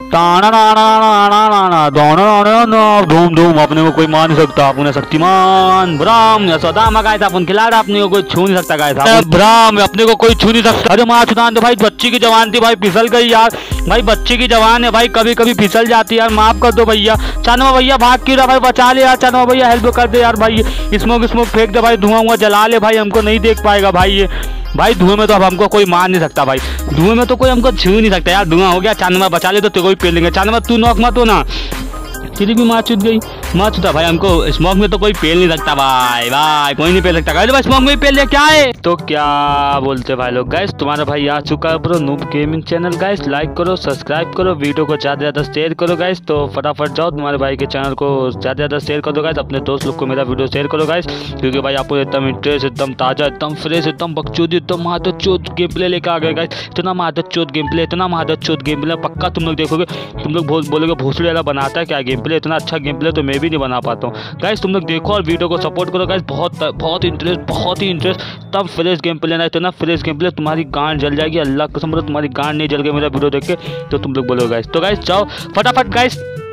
ताना ना ना ना ना ना ना दोनों ना ना धूम धूम, अपने को कोई मार नहीं सकता। अपने शक्तिमान ब्राह्म सदामा गाय था, अपन खिलाड़ा, अपने को कोई छू नहीं सकता गाय था। ब्राह्म अपने को कोई छू नहीं सकता। अरे माँ सुदान तो भाई बच्ची की जवान थी भाई, फिसल गई यार। भाई बच्ची की जवान है भाई, कभी कभी फिसल जाती है यार, माफ कर दो भैया। चांदमा भैया भाग क्यों रहा भाई, बचा ले यार। चांदमा भैया हेल्प कर दे यार भाई, स्मोक फेंक दे भाई, धुआं जला ले भाई, हमको नहीं देख पाएगा भाई ये। भाई धुएं में तो अब हमको कोई मार नहीं सकता भाई, धुएं में तो कोई हमको छू नहीं सकता यार। धुआं हो गया, चांदमा बचा ले तो तेरे को भी पेल लेंगे। चांदमा तू नॉक मत हो ना, तेरी भी माँ चुद गई, माँ चुदा भाई। हमको स्मोक में तो कोई पेल नहीं सकता भाई, भाई कोई नहीं पेल सकता भाई, स्मोक में पेल लिया क्या है। तो क्या बोलते भाई लोग, गाइस तुम्हारा भाई आ चुका है bro noob gaming channel. Guys like करो, सब्सक्राइब करो, वीडियो को ज़्यादा से ज़्यादा शेयर करो गाइस। तो फटाफट जाओ तुम्हारे भाई के चैनल को ज़्यादा से ज़्यादा शेयर कर दो गाइस, अपने दोस्त लोग को मेरा वीडियो शेयर करो गाइस, क्योंकि भाई आपको एकदम इंटरेस्ट, एकदम ताज़ा, एकदम फ्रेश, एकदम बकचोदी, एकदम महादत चोद गेम प्ले लेकर आ गए गाइस। इतना महादत चोद गेम प्ले, इतना महादत चोद गेम प्ले, पक्का तुम लोग देखोगे, तुम लोग बोलोगे भोसड़ी वाला बनाता है क्या गेम प्ले, इतना अच्छा गेम प्ले तो मैं भी नहीं बना पाता हूँ गाइस। तुम लोग देखो और वीडियो को सपोर्ट करो गाइस, बहुत इंटरेस्ट, बहुत ही इंटरेस्ट, तब फ्रेश गेम प्ले ना, इतना फ्रेश गेम प्ले तुम्हारी गांड जल जाएगी। अल्लाह कसम तुम्हारी गांड नहीं जल गई मेरा वीडियो देख के तो तुम लोग बोलोगे गाइस। तो गाइस जाओ फटाफट गाइस,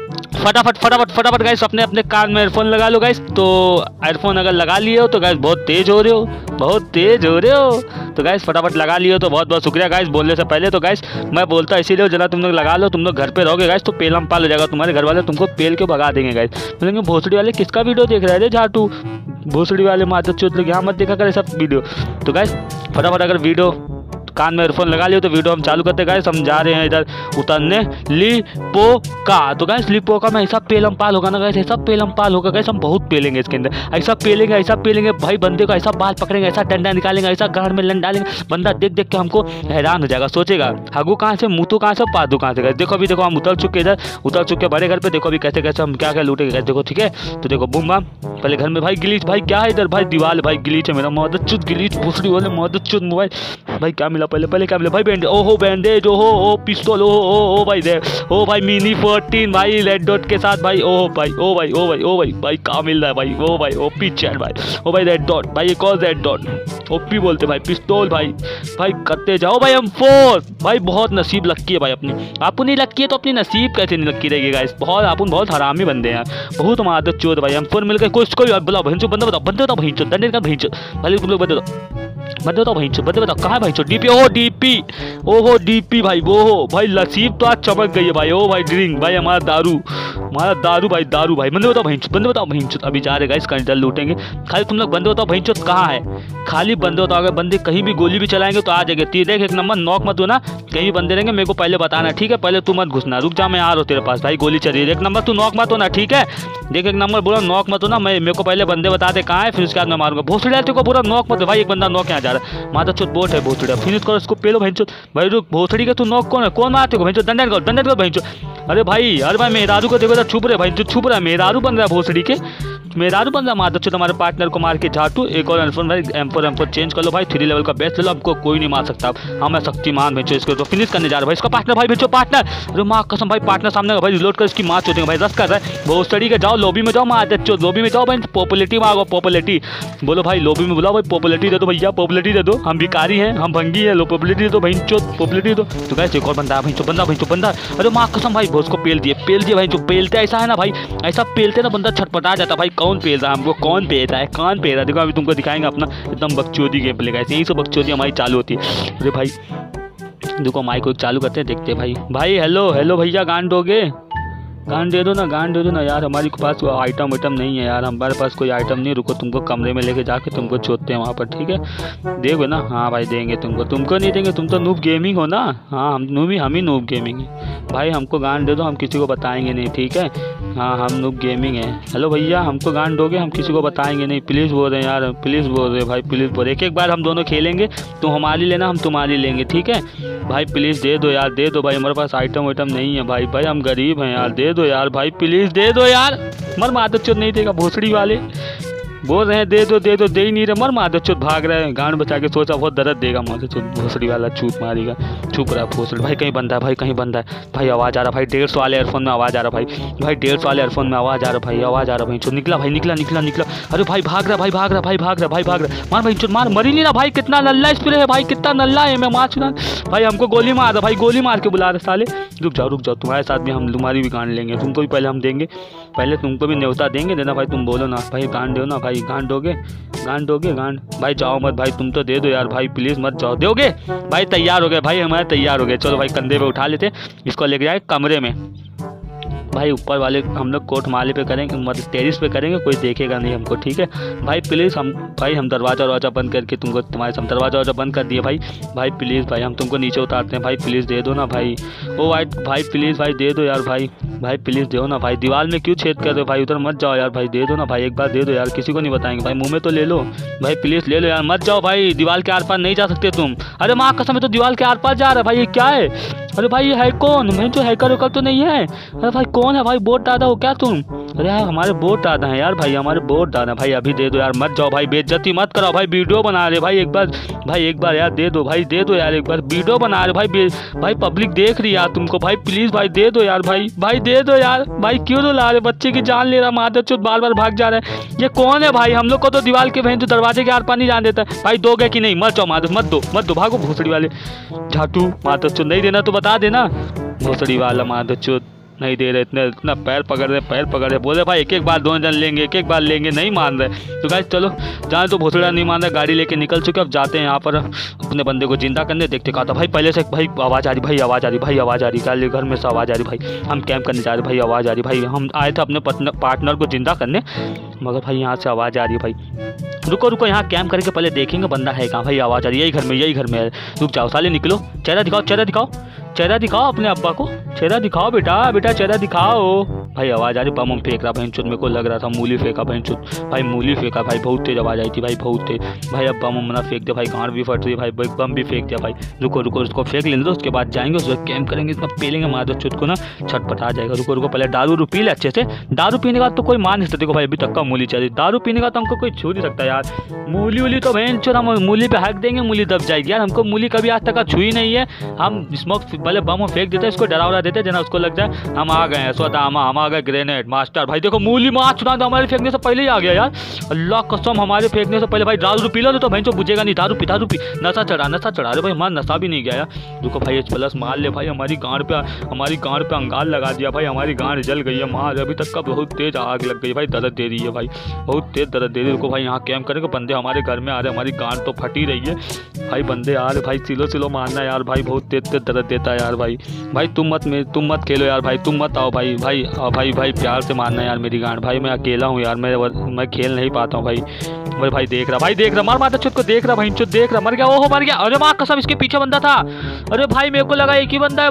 फटाफट गाइस अपने अपने कान में एयरफोन लगा लो गाइस। तो एयरफोन अगर लगा लिए हो तो गाइस बहुत तेज हो रहे हो, बहुत तेज हो रहे हो। तो गाइस फटाफट लगा लिए हो तो बहुत बहुत शुक्रिया गाइस बोलने से पहले। तो गाइस मैं बोलता इसीलिए जना तुम लोग लगा लो, तुम लोग घर पे रहोगे गाइस तो पेलम पाल हो जाएगा, तुम्हारे घर वाले तुमको पेल के भगा देंगे गाइस। बोलेंगे भोसड़ी वाले किसका वीडियो देख रहे थे झाटू, भोसड़ी वाले माता चोत लोग यहाँ मत देखा करे सब वीडियो। तो गाइस फटाफट अगर वीडियो कान में एयरफोन लगा लियो तो वीडियो हम चालू करते गाइस। हम जा रहे हैं इधर उतरने लिपोका। तो गाइस लिपोका में ऐसा पेलम पाल होगा ना गाइस, ऐसा पेलम पाल होगा गाइस, हम बहुत पेलेंगे इसके अंदर, ऐसा पेलेंगे भाई, बंदे को ऐसा बाल पकड़ेंगे, ऐसा डंडा निकालेंगे, ऐसा गाड़ में लन डालेंगे, बंदा देख देख के हमको हैरान हो जाएगा, सोचेगा हगू कहाँ से, मुतू कहाँ से, पादू कहाँ से गाइस। देखो अभी देखो हम उतर चुके इधर, उतर चुके बड़े घर पे। देखो अभी कैसे कैसे हम क्या क्या लूटेंगे गाइस, देखो ठीक है। तो देखो बूम बाम पहले घर में भाई गिलीच, भाई क्या है इधर भाई, दीवार भाई गिलीच है मेरा, मदद चुत गिलीच भोसड़ी वाले मदद चुत मोबाइल भाई। क्या मिला पहले क्या मिला भाई, बैंडेज, ओहो बैंडेज, ओहो पिस्तौल, ओ भाई दे, ओ भाई मिनी 14 भाई रेड डॉट के साथ भाई, ओहो भाई ओ भाई भाई क्या मिल रहा है भाई, ओ भाई ओपी चैट भाई, ओ भाई रेड डॉट भाई, एक और रेड डॉट ओपी बोलते भाई, पिस्तौल भाई करते जाओ भाई। हम 4 भाई, बहुत नसीब लक्की है भाई अपनी, आपको नहीं लक्की है तो अपनी नसीब कैसे नहीं लक्की रहेगी गाइस। बहुत हरामी बंदे हैं, बहुत आदत चोद भाई। हम 4 मिलकर कोई बुलाओ भैंचो, बंदे बताओ भैंचो, दंडे का भैंचो भाई, तुम लोग बंदे बताओ भैंचो, बंदे बताओ कहाँ है भैंचो, डीपी, ओहो डीपी भाई, ओहो भाई नसीब तो आज चमक गई है भाई। ओ भाई ड्रिंक भाई, हमारा दारू भाई, बंदे बताओ भैंचो। अभी जा रहे गाइस कंडल लूटेंगे, खाली तुम लोग बंदे बताओ भैंचो कहाँ है, खाली बंदे बताओ। अगर बंदे कहीं भी गोली भी चलाएंगे तो आ जाएंगे। देख एक नंबर नॉक मत हो ना, कहीं भी बंदे रहेंगे मेरे को पहले बताना ठीक है, पहले तू मत घुसना, रुक जा मैं आ रहा हूँ तेरे पास भाई, गोली चल रही है। एक नंबर तू नॉक मत हो ना ठीक है, देख एक नंबर बोला नॉक मत हो ना, मेरे को पहले बंदे बता दे कहाँ है, फिर उसके बाद मैं मारूंगा। भोसड़िया तेरे को पूरा नॉक मत भाई, एक बंदा नॉक यहाँ जा रहा है, माता चोट बोट है भोसड़िया, फिनिश करो इसको, पेलो भैंचो भाई। रुक भोसड़ी का तू नॉक कौन है, कौन मारते को भैंचो, दंडन करो भैंचो। अरे भाई मेहरारू को देखो छुप रहे भाई, जो छुप रहा है मेहरारू बन रहा है भोसड़ी के, मेहरारू बन रहा है माता चोट, हमारे पार्टनर को मार के झाटू। एक और एम4 भाई, M4 चेंज कर लो भाई, 3 लेवल का बेस्ट ले लो, हमको कोई नहीं मार सकता, हम शक्तिमान भैंचो। इसको तो फिनिश करने जा रहे भाई, इसका पार्टनर भाई भैंचो, पार्टनर, अरे माँ कसम भाई पार्टनर सामने भाई, रिलोड कर इसकी माँ चोदेंगे भाई, रस कर रहा है भोसड़ी के। जाओ लॉबी में जाओ माँ चो, लॉबी में जाओ भाई, पॉपुलरिटी मांगो, पॉपुलरिटी बोलो भाई, लॉबी में बुलाओ भाई, पॉपुलरिटी दे दो भैया, पॉपुलरिटी दे दो, हम भिखारी हैं, हम भंगी है, लो पॉपुलरिटी दे दो भैंचो, पॉपुलरिटी दो। तो गाइस एक और बंदा बंदा, अरे माँ कसम भाई भोस को पेल दिए भाई, जो पेलते ऐसा है ना भाई, ऐसा पेलते ना बंदा छटपटा जाता भाई, कौन पेल रहा है हमको, कौन पेल रहा है। देखो अभी तुमको दिखाएंगे अपना एकदम बकचोदी गेम प्ले गाइस, यही सब बकचोदी हमारी चालू होती है। अरे भाई देखो माइक को चालू करते हैं, देखते हैं भाई हेलो भैया, गांड दे दो ना यार, हमारे पास आइटम नहीं है यार, हमारे पास कोई आइटम नहीं, रुको तुमको कमरे में लेके जाके तुमको चोदते हैं वहाँ पर ठीक है, देखो ना। हाँ भाई देंगे तुमको नहीं देंगे, तुम तो नूब गेमिंग हो ना, हाँ हम ही नूब गेमिंग है भाई, हमको गांड दे दो, हम किसी को बताएंगे नहीं ठीक है, हाँ हम नूब गेमिंग है। हेलो भैया हमको गांड दोगे, हम किसी को बताएंगे नहीं, प्लीज़ बोल रहे हैं यार, प्लीज़ बोल रहे भाई, प्लीज़ बोल, एक बार हम दोनों खेलेंगे, तुम हमारी लेना हम तुम्हारी लेंगे ठीक है भाई, प्लीज़ दे दो यार, दे दो भाई, हमारे पास आइटम नहीं है भाई, हम गरीब हैं यार, दे दो यार भाई, प्लीज़ दे दो यार, मर आदत चोद नहीं देगा भोसड़ी वाले बोल रहे हैं दे दो, दे ही नहीं रहे। मर माधो चुत भाग रहे हैं, गांड बचा के सोचा बहुत दर्द देगा माधो चुत, भोसड़ी वाला चूत मारेगा। चुप रहा भोसड़ी। भाई कहीं बंदा है, भाई कहीं बंदा है, भाई आवाज़ आ रहा, भाई 150 वाले एयरफोन में आवाज़ आ रहा, भाई 150 वाले एयरफोन में आवाज़ आ रहा, भाई आवाज़ आ रहा, भाई चुत निकला, भाई निकला। अरे भाई भाग रहा, भाग रहा, मार भाई चुत मार, मर ही नहीं रहा भाई। कितना नल्ला स्प्रे है भाई, कितना नल्ला है। मैं मार चुना भाई, हमको गोली मार रहा भाई, गोली मार के बुला रहे साले। रुक जाओ, तुम्हारे साथ भी हम तुम्हारी भी गांड लेंगे, तुमको भी पहले हम देंगे, पहले तुमको भी न्योता देंगे। देना भाई, तुम बोलो ना भाई, गांड दो ना भाई, गांड दोगे गांड। भाई जाओ मत भाई, तुम तो दे दो यार भाई, प्लीज़ मत जाओ। दोगे भाई? तैयार हो गए भाई, हमारे तैयार हो गए। चलो भाई कंधे पे उठा लेते, इसको लेके जाए कमरे में। भाई ऊपर वाले हम लोग कोर्ट माले पे करेंगे, मतलब टेरिस पे करेंगे, कोई देखेगा नहीं हमको, ठीक है भाई? प्लीज़ हम दरवाज़ा बंद करके तुमको, तुम्हारे सामने दरवाज़ा बंद कर दिए भाई प्लीज़ भाई, हम तुमको नीचे उतारते हैं भाई, प्लीज़ दे दो ना भाई। ओ भाई प्लीज़ भाई दे दो यार भाई प्लीज़ दो ना भाई। दीवार में क्यों छेद कर रहे हो भाई? उधर मत जाओ यार भाई, दे दो ना भाई, एक बार दे दो यार, किसी को नहीं बताएंगे भाई, मुँह में तो ले लो भाई, प्लीज़ ले लो यार, मत जाओ भाई, दीवार के आर पार नहीं जा सकते तुम। अरे माँ कसम है, तो दीवार के आर पार जा रहा है भाई, ये क्या है? अरे भाई ये है कौन? मैं जो हैकर वैकर तो नहीं है। अरे भाई कौन है भाई? बोट दादा हो क्या तुम? अरे यार हमारे बोट दादा हैं यार भाई, हमारे बोट दादा भाई, अभी दे दो यार, मत जाओ भाई, बेइज्जती मत कराओ भाई, वीडियो बना रहे भाई, एक बार यार दे दो भाई, दे दो यार, एक बार वीडियो बना रहे भाई पब्लिक देख रही यार तुमको भाई, प्लीज़ भाई दे दो यार भाई दे दो यार भाई, क्यों रुला रहे? बच्चे की जान ले रहा, माधव चुत बार भाग जा रहा है। ये कौन है भाई? हम लोग को तो दीवार के बहन जो दरवाजे के आर पार नहीं जान देता भाई। दोगे कि नहीं? मत जाओ माधव, मत दो, भागो भोसड़ी वाले झाटू। माधव चुत नहीं देना तो बता देना, भोसड़ी वाला माधव चुत नहीं दे रहे, इतना पैर पकड़ रहे, बोले भाई एक बार दोनों जन लेंगे, एक बार लेंगे, नहीं मान रहे। तो गाइस चलो, जाने तो भोसड़ा नहीं मान रहा, गाड़ी लेके निकल चुके, अब जाते हैं यहाँ पर अपने बंदे को जिंदा करने। देखते कहा था भाई पहले से भाई आवाज़ आ रही, घर में से आवाज़ आ रही भाई, हम कैंप करने जा रहे भाई, आवाज़ आ रही भाई, हम आए थे अपने पार्टनर को जिंदा करने, मगर भाई यहाँ से आवाज़ आ रही है भाई। रुको यहाँ कैंप करके पहले देखेंगे बंदा है कहाँ। भाई आवाज़ आ रही है, यही घर में है। रुक जाओ साले, निकलो, चेहरा दिखाओ अपने अब्बा को, चेहरा दिखाओ बेटा चेहरा दिखाओ। भाई आवाज़ आ रही, बम फेंक रहा बहन चुत, मेरे को लग रहा था मूली फेंका बहन चुत, भाई मूली फेंका भाई, बहुत तेज आवाज़ आई थी भाई, बहुत तेज भाई। अब बम ना फेंक दे भाई, गांड भी फट रही है भाई, बम भी फेंक दिया भाई। रुको उसको फेंक लेने दो, उसके बाद जाएंगे, उसको कैंप करेंगे, इतना पेलेंगे माधव चुत को ना, छटपटा जाएगा। रुको पहले दारू पी ले अच्छे से, दारू पीने का तो कोई मान नहीं सकता। देखो भाई अभी तक का मूली चली, दारू पीने का तो हमको कोई छू नहीं सकता यार। मूली तो बहन चुत, हम मूली पे हक देंगे, मूली दब जाएगी यार। हमको मूली कभी आज तक छुई नहीं है। हम स्मोक पहले बम फेंक देते, इसको डरा देते, जना उसको लग जाए हम आ गए हैं, स्वदामा हम आ गए, ग्रेनेड मास्टर। भाई देखो मूली मार चुना, हमारे फेंकने से पहले ही आ गया यार, अल्लाह कसम, हमारे फेंकने से पहले। भाई दारू पी लो तो भाई तो बुझेगा नहीं, दारू पी, नशा चढ़ा रहे भाई, हमारा नशा भी नहीं गया यार। रुको भाई प्लस मार ले भाई, हमारी गांड पे अंगार लगा दिया भाई, हमारी गांड जल गई है मार, अभी तक का बहुत तेज आग लग गई भाई, दर्द दे रही है भाई, बहुत तेज दर्द दे रही है। रुको भाई यहाँ कैंप करेंगे, बंदे हमारे घर में आ रहे, हमारी गांड तो फटी रही है भाई, बंदे आ रहे भाई, सिलो मारना यार भाई, बहुत तेज दर्द देता है यार भाई। तुम मत खेलो यार भाई, तुम मत आओ भाई प्यार से मारना यार मेरी गांड भाई, मैं अकेला हूँ यार, मैं खेल नहीं पाता हूँ भाई देख रहा मार माता चुत को, देख रहा भाई चुत, देख रहा, मर गया, ओहो मर गया। अरे माँ कसम, इसके पीछे बंदा था। अरे भाई मेरे को लगा एक ही बंदा है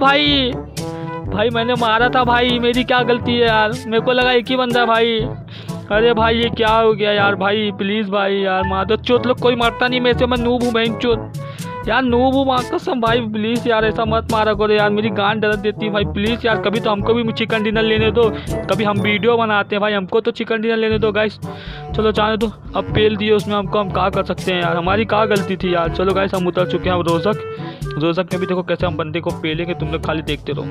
भाई मैंने मारा था भाई, मेरी क्या गलती है यार, मेरे को लगा एक ही बंदा है भाई। अरे भाई ये क्या हो गया यार भाई, प्लीज़ भाई यार, माधव चोत लोग कोई मरता नहीं मेरे से, मैं नूब हूँ बहन चोत यार, नूब हूँ माँ कसम भाई, प्लीज़ यार ऐसा मत मारा करो यार, मेरी गांड दर्द देती है भाई, प्लीज़ यार, कभी तो हमको भी चिकन डिनर लेने दो, कभी हम वीडियो बनाते हैं भाई, हमको तो चिकन डिनर लेने दो गाइस। चलो जाने दो, अब पेल दिए उसमें, हमको हम क्या कर सकते हैं यार, हमारी क्या गलती थी यार। चलो गाइस हम उतर चुके हैं, अब रोज़क में भी देखो कैसे हम बंदे को पेलेंगे, तुम लोग खाली देखते रहो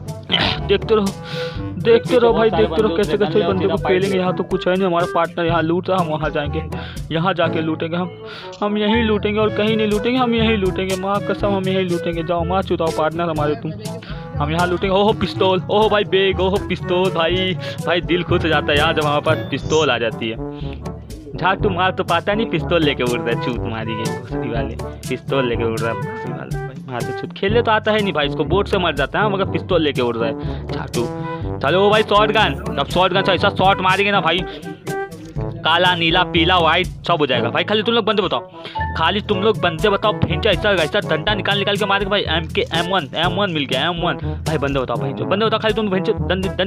भाई, देखते रहो कैसे बंदे को पेलेंगे। यहाँ तो कुछ है नहीं, हमारा पार्टनर यहाँ लूट रहा, हम वहाँ जाएंगे, यहाँ जाके लूटेंगे, हम यहीं लूटेंगे और कहीं नहीं लूटेंगे, हम यहीं लूटेंगे, माँ कसम हम यहीं लूटेंगे। जाओ माँ चुताओ पार्टनर हमारे तुम, हम यहाँ लूटेंगे। ओहो पिस्तौल, ओहो भाई बेग, ओहो पिस्तौल, भाई दिल खुश हो जाता है यार जब हमारे पास पिस्तौल आ जाती है। झाटू मार तो पाता नहीं, पिस्तौल लेके उड़ रहा है, चूत मारी गई वाले, पिस्तौल लेके उड़ रहा है हाँ तो छूट, खेलने तो आता है नहीं भाई, इसको बोट से मर जाता है, मगर पिस्तौल लेके उड़ रहा है झाटू। चलो भाई शॉर्ट गन, अब शॉर्ट गन से ऐसा शॉट मारेंगे ना भाई, काला नीला पीला व्हाइट सब हो जाएगा भाई। खाली तुम लोग बंदे बताओ, भेंचा ऐसा डंडा निकाल के मारेगा भाई। M1 मिल गया, M1 भाई, बंदे बताओ खाली तुम भेंचो,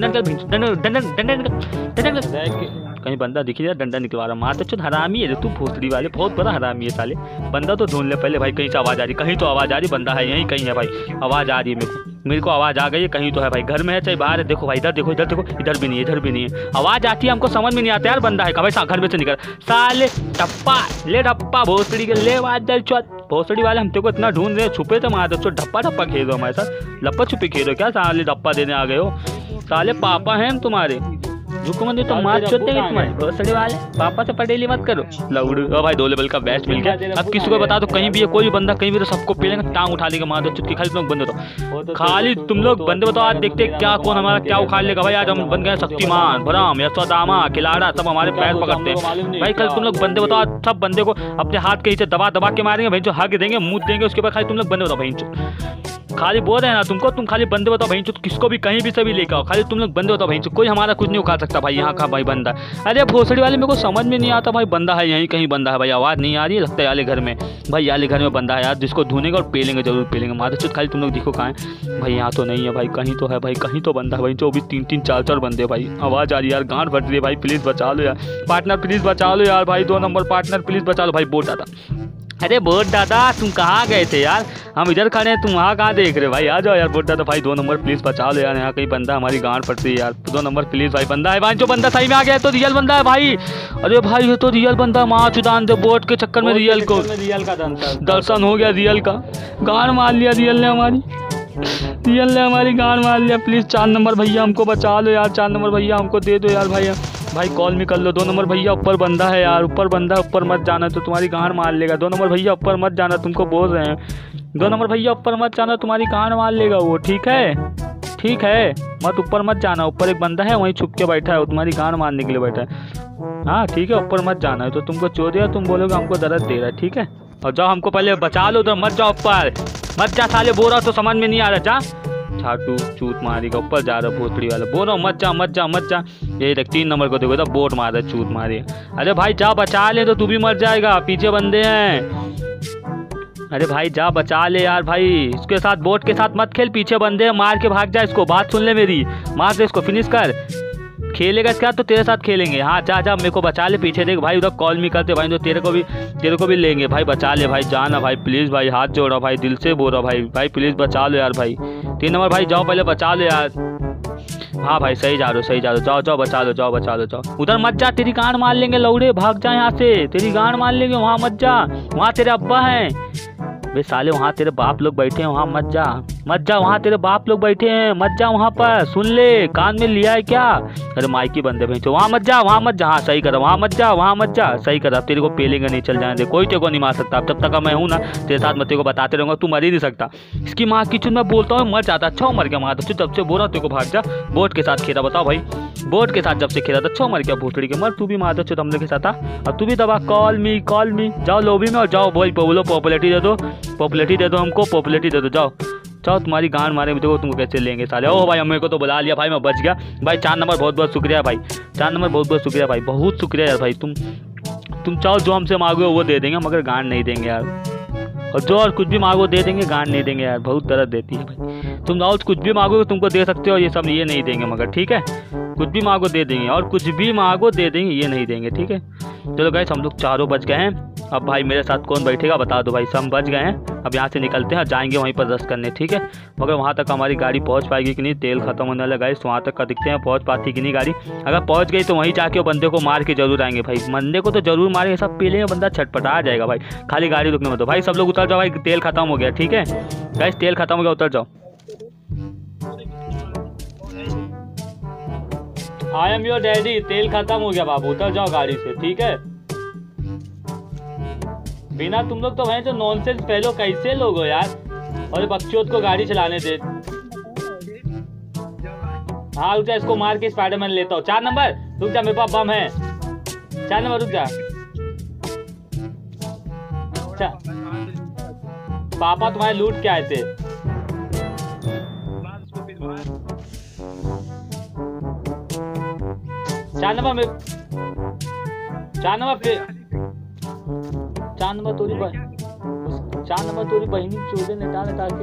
कहीं बंदा दिखी जाए, डंडा निकलवा रहा, मार तो हरामी है तू, भोसड़ी वाले बहुत बड़ा हरामी है साले। बंदा तो ढूंढ ले पहले भाई, कहीं से आवाज़ आ रही, कहीं तो आवाज़ आ रही, बंदा है यहीं कहीं है भाई, आवाज़ आ रही है मेरे को। मेरे को आवाज़ आ गई है, कहीं तो है भाई, घर में है चाहे बाहर है। देखो भाई इधर देखो, इधर देखो, इधर भी नहीं है, इधर भी नहीं है। आवाज़ आती है, हमको समझ में नहीं आता यार बंदा है का भाई। घर में से निकल साले टप्पा, ले टप्पा भोसड़ी के ले भोसड़ी वाले, हम तेरे को इतना ढूंढ रहे, छुपे थे मार दो, ढप्पा ढप्पा खेल रहे हो हमारे साथ, लप्पा छुपी खेल रहे हो क्या? साले डप्पा देने आ गए हो, साले पापा हैं हम तुम्हारे, झुको मत तो मार चोते तुम्हारे भोसड़ी वाले, पापा से पटेली मत करो लौड़ू। ओ भाई 2 लेवल का बेस्ट मिल गया। अब किसी को बता दो कहीं भी है कोई भी बंदा कहीं भी, तो सबको पीलेंगे, टांग उठा लेगा मार दो चुटकी। खाली तुम लोग बंदे बताओ, खाली तुम लोग बंदे बताओ, आज देखते क्या कौन हमारा क्या उखाड़ लेगा भाई। आज हम बन गए शक्तिमान, बराम, यशोदामा, खिलाड़ा, सब हमारे पैर पकड़ते हैं भाई। कल तुम लोग बंदे बताओ, सब बंदे को अपने हाथ के नीचे दबा दबा के मारेंगे भाई, जो हक देंगे मुंह देंगे, उसके बाद खाली तुम लोग बंदे बताओ भाई। खाली बोल रहे हैं ना तुमको, तुम खाली बंदे बताओ भाई, किसको भी कहीं भी सभी लेकर आओ, खाली तुम लोग बंदे बताओ भाई, कोई हमारा कुछ नहीं उखाड़ सकता भाई। यहाँ का भाई बंदा, अरे भोसड़ी वाले मेरे को समझ में नहीं आता भाई, बंदा है यहीं कहीं बंदा है भाई, आवाज़ नहीं आ रही है, लगता है याले घर में भाई, याले घर में बंदा है यार, जिसको ढूंढेंगे और पेलेंगे, जरूर पेलेंगे मार दो। खाली तुम लोग देखो कहाँ है भाई, यहाँ तो नहीं है भाई, कहीं तो है भाई, कहीं तो बंदा है भाई, जो भी 3-3 4-4 बंदे भाई। आवाज़ आ रही है यार, गांड फट रही है भाई, प्लीज़ बचा लो यार पार्टनर, प्लीज़ बचा लो यार भाई, 2 नंबर पार्टनर प्लीज़ बचा लो भाई। बोट दादा, अरे बोट दादा तुम कहाँ गए थे यार, हम इधर खड़े हैं, तुम वहाँ कहाँ देख रहे हो भाई? आ जाओ यार बोट दादा भाई, 2 नंबर प्लीज़ बचा लो यार, यहाँ कहीं बंदा हमारी गांड फट रही है यार, 2 नंबर प्लीज़ भाई। बंदा है भाई, जो बंदा सही में आ गया है तो रियल बंदा है भाई। अरे भाई ये तो रियल बंदा, माँ चुदान दे, बोट के चक्कर में रियल को रियल का दर्शन हो गया, रियल का गांड मार लिया, रियल ने हमारी गांड मार लिया। प्लीज़ 4 नंबर भैया हमको बचा लो यार, 4 नंबर भैया हमको दे दो यार भाई कॉल में कर लो। 2 नंबर भैया ऊपर बंदा है यार, ऊपर बंदा, ऊपर मत जाना तो तुम्हारी गांड मार लेगा। 2 नंबर भैया ऊपर मत जाना, तुमको बोल रहे हैं 2 नंबर भैया ऊपर मत जाना, तुम्हारी गांड मार लेगा वो, ठीक है मत ऊपर मत जाना, ऊपर एक बंदा है वहीं छुप के बैठा है, वो तुम्हारी गांड मारने के लिए बैठा है। हाँ ठीक है, ऊपर मत जाना है तो तुमको चो दिया, तुम बोलोगे हमको दर्द दे रहा है, ठीक है? और जाओ हमको पहले बचा लो, तो मत जाओ ऊपर, मत जा साले, बोल रहा तो समझ में नहीं आ रहा, जा छाटू चूत मारेगा, ऊपर जा रहा भोसड़ी वाला, बोल रहा हूँ मत जा। ये देख 3 नंबर को देखो तो बोट मार रहा, चूत मारे। अरे भाई जा बचा ले, तो तू भी मर जाएगा, पीछे बंदे हैं। अरे भाई जा बचा ले यार भाई, इसके साथ बोट के साथ मत खेल, पीछे बंदे हैं, मार के भाग जा इसको, बात सुन ले मेरी, मार दे इसको, फिनिश कर। खेलेगा इसके साथ तो तेरे साथ खेलेंगे। हाँ जा मेरे को बचा ले, पीछे देख भाई, उधर कॉल भी करते भाई, तो तेरे को भी लेंगे भाई, बचा ले भाई, जाना भाई प्लीज़ भाई, हाथ जोड़ रहा भाई, दिल से बोल रहा भाई प्लीज़ बचा लो यार भाई। 3 नंबर भाई जाओ पहले बचा लो यार। हाँ भाई सही जा रहे हो, जाओ बचा लो। उधर मत जा, तेरी गांड मार लेंगे लौड़े, भाग जा यहाँ से, तेरी गांड मार लेंगे, वहाँ मत जा, वहाँ तेरे अब्बा हैं बे साले, वहाँ तेरे बाप लोग बैठे हैं, वहाँ मत जा, वहाँ तेरे बाप लोग बैठे हैं, मत जा वहाँ पर, सुन ले, कान में लिया है क्या? अरे माइकी बंदे भैंसो, वहाँ मत जा। हाँ सही करा, वहाँ मत जा, सही करा, तेरे को पेलेंगे नहीं, चल जाने दे, कोई तेरे को नहीं मार सकता, जब तक मैं हूँ ना तेरे साथ, मैं तेरे को बताते रहूँगा, तू मर ही नहीं सकता। इसकी माँ की चुन मैं बोलता हूँ मर जाता, अच्छा मर गया, मार दो, तब से बोल रहा हूँ तेरे को भाग जा। बोट के साथ खेला, बताओ भाई, बोट के साथ जब से खेला था, अच्छा मर गया, भोसड़ी के मर, तू भी मार दो, चुत हम लोग के साथ था, अब तू भी दबा, कॉल मी, जाओ लॉबी में और जाओ भाई, बोलो पॉपुलैरिटी दे दो हमको, पॉपुलैरिटी दे दो, जाओ तुम्हारी गांड मारे देखो तुमको कैसे लेंगे साले। ओ भाई मेरे को तो बुला लिया भाई, मैं बच गया भाई। 4 नंबर बहुत शुक्रिया भाई, 4 नंबर बहुत शुक्रिया भाई, बहुत शुक्रिया यार भाई। तुम चाहो जो हमसे मांगो वो दे देंगे, मगर गांड नहीं देंगे यार, और जो और कुछ भी मांगो दे देंगे, गांड नहीं देंगे यार, बहुत दर्द देती है भाई। तुम और कुछ भी मांगो तुमको दे सकते हो, ये सब ये नहीं देंगे, मगर ठीक है, कुछ भी मांगो दे देंगे, और कुछ भी मांगो दे देंगे, ये नहीं देंगे, ठीक है? चलो गाइस हम लोग चारों बच गए हैं। अब भाई मेरे साथ कौन बैठेगा बता दो भाई, सब बच गए हैं। अब यहाँ से निकलते हैं, जाएंगे वहीं पर रश करने, ठीक है? मगर वहाँ तक हमारी गाड़ी पहुँच पाएगी कि नहीं, तेल खत्म होने वाला गाइस, वहाँ तक का दिखते हैं पहुँच पाती कि नहीं गाड़ी। अगर पहुँच गई तो वहीं जाके वो बंदे को मार के जरूर आएंगे भाई, बंदे को तो जरूर मारेंगे, सब पी लेंगे, बंदा छटपटा आ जाएगा भाई। खाली गाड़ी रुकने में तो भाई सब लोग उतर जाओ भाई, तेल खत्म हो गया, ठीक है गाइस, तेल खत्म हो गया, उतर जाओ। आई एम योर डैडी, तेल खत्म हो गया बाबू, उतर जाओ गाड़ी से, ठीक है? बिना तुम लोग तो भाई जो नॉनसेंस फेलो कैसे लोग हो यार, और बच्चों को गाड़ी चलाने दे। हाँ रुक जा, इसको मार के स्पाइडरमैन लेता हूँ। 4 नंबर रुक जा, मेरे पास बम है। 4 नंबर रुक जा, पापा तुम्हारे लूट के आए थे। चार नंबर तोरी बहनी चोदे नेटा के।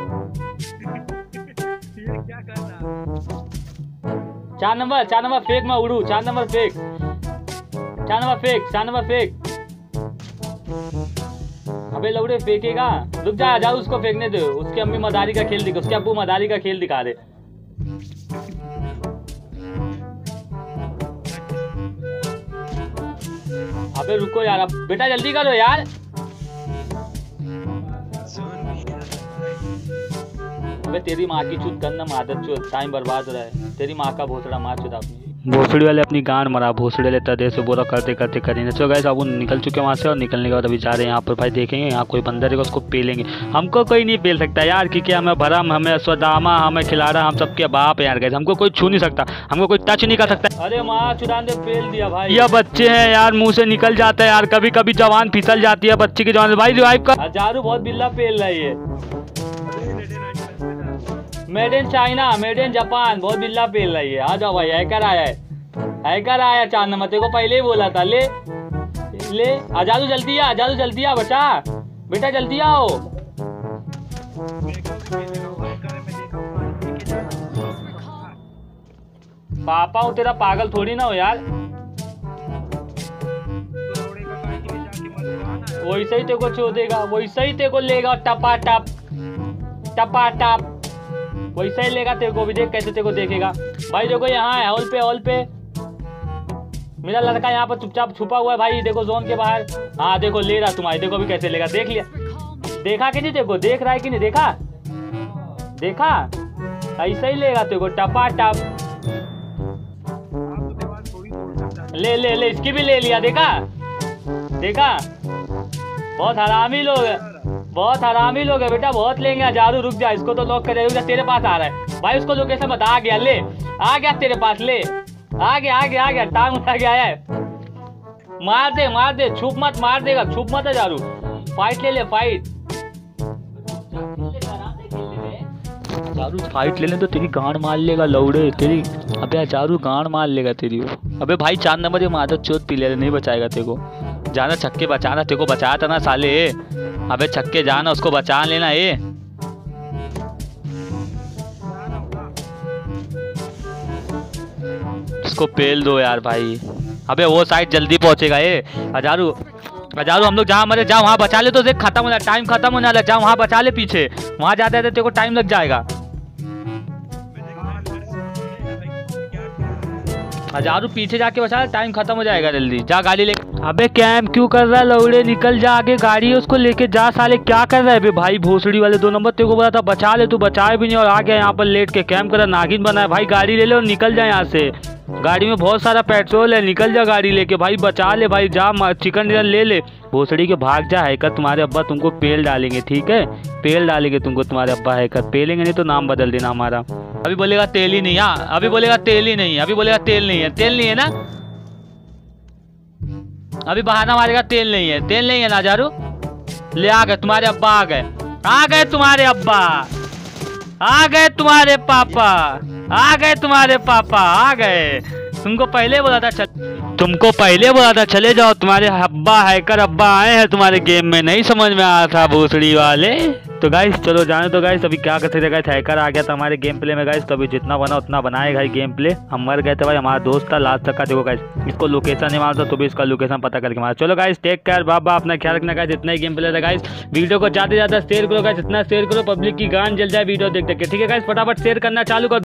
4 नंबर फेंक, मैं उड़ू। 4 नंबर फेंक। अबे लौड़े फेंकेगा, रुक जा, जाओ उसको फेंकने दो। उसके अम्मी मदारी का खेल दिखा, उसके अब्बू मदारी का खेल दिखा रहे। अबे रुको यार, अब बेटा जल्दी करो यार। अबे तेरी माँ की चूत करना मादर चूत, टाइम बर्बाद हो रहा है। तेरी माँ का भोसड़ा मार चुदा आपने। भोसड़ी वाले अपनी गांड मरा, भोसड़ी वाले तरह से बोरा करते करते करेंगे। चलो गाइस अब निकल चुके वहाँ से, और निकलने के बाद अभी जा रहे हैं यहाँ पर। भाई देखेंगे यहाँ कोई बंदर है उसको पेलेंगे। हमको कोई नहीं पेल सकता यार, क्योंकि हमें भरम, हमें अश्वत्थामा, हमें खिलाड़ा, हम सबके बाप है यार गाइस। हमको कोई छू नहीं सकता, हमको कोई टच नहीं कर सकता। अरे माँ चुदान ने पेल दिया भाई। ये बच्चे हैं यार, मुँह से निकल जाता है यार, कभी कभी जवान फिसल जाती है बच्चे की जवान। भाई रिवाइव का हजारू बहुत बिल्ला पेल रही है। Made in China, made in Japan, बहुत बिल्ला पेल रही है। आ जाओ भाई, हैकर आया है, हैकर आया। चांद नंबर तेरे को पहले ही बोला था। ले ले आजादू जल्दी आ, आजादू जल्दी आ बचा, बेटा जल्दी आओ। पापा हो तेरा, पागल थोड़ी ना हो यार। वैसे ही तेरे को छोड़ेगा, वैसे ही तेरे को लेगा टपा टप, टपा टप वैसा ही लेगा तेरे को भी। देख कैसे तेरे को देखेगा भाई। देखो यहाँ है हॉल पे, हॉल पे मेरा लड़का यहाँ पर चुपचाप छुपा हुआ है भाई। देखो जोन के बाहर। हाँ देखो ले रहा तुम्हारी, देखो भी कैसे लेगा। देख लिया, देखा कि नहीं? देखो देख रहा है कि नहीं? देखा देखा, ऐसा ही लेगा तेरे को टपा टप। ले ले ले, इसकी भी ले लिया। देखा देखा, बहुत हरामी लोग है, बहुत हरामी लोग है बेटा, बहुत लेंगे। हजारू रुक जा, इसको तो लॉक कर। रुक जा, तेरे पास आ रहा है भाई, उसको लोकेशन बता। आ गया, ले आ गया तेरे पास, ले आ गया, आ गया, आ गया, टांग उठा गया है। मार दे, मार दे, छुप मत, मार देगा, छुप मत हजारू। फाइट ले ले, फाइट हजारू, फाइट ले ले तो तेरी गांड मार लेगा लौड़े तेरी। अबे हजारू गांड मार लेगा तेरी। अबे भाई 4 नंबर ये मादर चोट पी ले, नहीं बचाएगा तेरे को। जाना छक्के बचाना, तेरे को बचाया था ना साले। अबे छक्के जाना, उसको बचा लेना। ये इसको पेल दो यार भाई। अबे वो साइड जल्दी पहुंचेगा ये हजारू। हजारू हम लोग जहाँ मरे जाओ वहाँ बचा ले, तो देख खत्म हो जाए, टाइम खत्म होने वाला। जाओ वहाँ बचा ले, पीछे वहाँ जाते तेरे को टाइम लग जाएगा। हजारू पीछे जाके बचा ले, टाइम खत्म हो जाएगा। जल्दी जा गाड़ी ले। अबे कैम क्यों कर रहा है लौड़े? निकल जा आगे, गाड़ी है उसको लेके जा। साले क्या कर रहा है बे भाई? भोसड़ी वाले 2 नंबर तेरे को बोला था बचा ले, तू बचाए भी नहीं, और आ गया यहाँ पर लेट के कैम कर रहा। नागिन बना है भाई। गाड़ी ले ले और निकल जा यहाँ से। गाड़ी में बहुत सारा पेट्रोल है, निकल जा गाड़ी लेके भाई, बचा ले भाई। जा चिकन डिनर ले ले, भोसड़ी के भाग जा। हैकर तुम्हारे अब्बा तुमको पेल डालेंगे, ठीक है? पेल डालेंगे तुमको तुम्हारे अब्बा, हैकर पेलेंगे नहीं तो नाम बदल देना हमारा। अभी बोलेगा तेल ही नहीं। हाँ अभी बोलेगा तेल ही नहीं, अभी बोलेगा तेल नहीं है। तेल नहीं है ना, अभी बहाना मारेगा तेल नहीं है, तेल नहीं है ना हजारू। ले आ गए तुम्हारे अब्बा, आ गए, आ गए तुम्हारे अब्बा, आ गए तुम्हारे पापा, आ गए तुम्हारे पापा, आ गए। तुमको पहले बोला था तुमको पहले बोला था चले जाओ। तुम्हारे अब्बा हैकर अब्बा आए हैं तुम्हारे गेम में, नहीं समझ में आया था भोसड़ी वाले। तो गाइस चलो जाने तो गाइस, अभी क्या कर सकते गाइस, हैकर आ गया था हमारे गेम प्ले में गाइस। तो अभी जितना बना उतना बनाए भाई गेम प्ले। हम मर गए थे भाई, हमारा दोस्त था लास्ट तक का। देखो गाइस इसको लोकेशन नहीं मारता, तो भी इसका लोकेशन पता करके मारा। चलो गाइस टेक केयर, बाबा अपना ख्याल रखना गाइस। इतना ही गेम प्ले था गाइस। वीडियो को ज़्यादा से ज़्यादा शेयर करो गाइस, इतना शेयर करो पब्लिक की गान जल जाए वीडियो देख देख के, ठीक है गाइस? फटाफट शेयर करना चालू कर।